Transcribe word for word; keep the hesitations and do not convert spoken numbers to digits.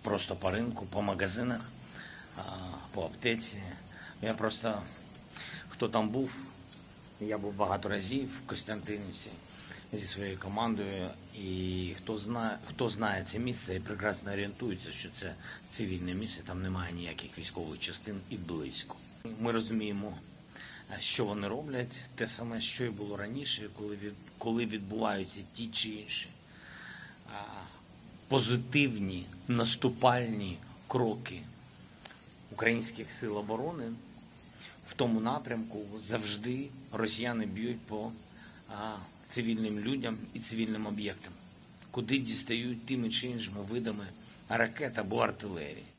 просто по ринку, по магазинах, по аптеці. Я просто, хто там був, я був багато разів в Костянтинівці зі своєю командою, і хто знає, хто знає це місце і прекрасно орієнтується, що це цивільне місце, там немає ніяких військових частин і близько. Ми розуміємо, що вони роблять, те саме, що і було раніше, коли, від, коли відбуваються ті чи інші а, позитивні наступальні кроки українських сил оборони. В тому напрямку завжди росіяни б'ють по а, цивільним людям і цивільним об'єктам, куди дістають тими чи іншими видами ракет або артилерії.